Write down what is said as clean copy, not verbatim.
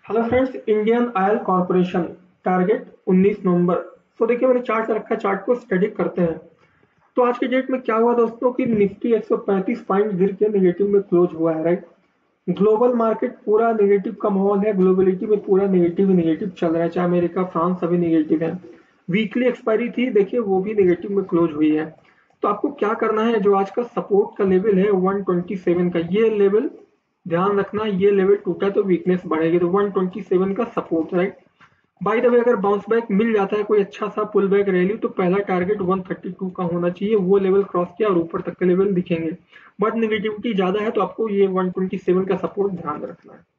Hello friends, Indian Oil Corporation target 19 नवंबर। तो देखिए मैंने चार्ट रखा है, चार्ट को स्टडी करते हैं। तो आज के डेट में क्या हुआ दोस्तों कि निफ्टी 135 पॉइंट गिर के नेगेटिव में क्लोज हुआ है, राइट। ग्लोबल मार्केट पूरा नेगेटिव का माहौल है, ग्लोबलिटी में पूरा नेगेटिव ही नेगेटिव चल रहा है, चाहे अमेरिका फ्रांस सभी नेगेटिव है। वीकली एक्सपायरी थी, देखिए वो भी नेगेटिव में क्लोज हुई है। तो आपको क्या करना है, जो आज का सपोर्ट का लेवल है 127 का, ये लेवल ध्यान रखना। ये लेवल टूटा तो वीकनेस बढ़ेगी, तो 127 का support, right. By the way अगर बाउंस बैक मिल जाता है, कोई अच्छा सा पुल बैक रैली, तो पहला टारगेट 132 का होना चाहिए। वो लेवल क्रॉस किया और ऊपर तक के लेवल दिखेंगे। बट नेगेटिविटी ज्यादा है तो आपको ये 127 का सपोर्ट ध्यान रखना है।